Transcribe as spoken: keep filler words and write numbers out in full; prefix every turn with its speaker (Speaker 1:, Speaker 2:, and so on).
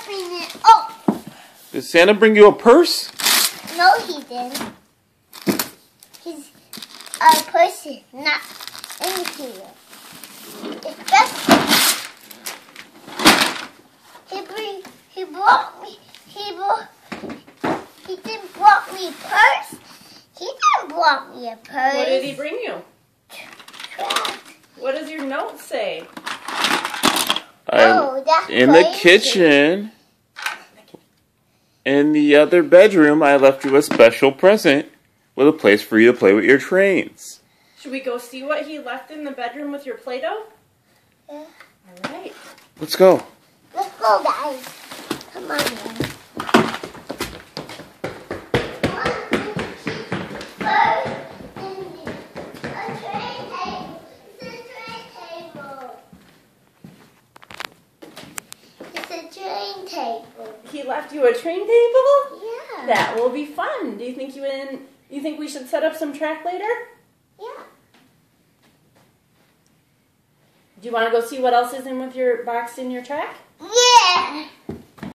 Speaker 1: opening it. Oh!
Speaker 2: Did Santa bring you a purse?
Speaker 1: No, he didn't. He's a person, not in here. It's just he bring he brought me he brought he didn't brought me a purse. He didn't brought me a purse.
Speaker 3: What did he bring you?
Speaker 1: Trash.
Speaker 3: What does your note say?
Speaker 1: Oh, that's
Speaker 2: in the
Speaker 1: crazy.
Speaker 2: kitchen. In the other bedroom, I left you a special present with a place for you to play with your trains.
Speaker 3: Should we go see what he left in the bedroom with your Play-Doh?
Speaker 1: Yeah.
Speaker 3: All right.
Speaker 2: Let's go.
Speaker 1: Let's go, guys. Come on, guys.
Speaker 3: He left you a train table?
Speaker 1: Yeah.
Speaker 3: That will be fun. Do you think you in, you think we should set up some track later?
Speaker 1: Yeah.
Speaker 3: Do you want to go see what else is in with your box in your track?
Speaker 1: Yeah.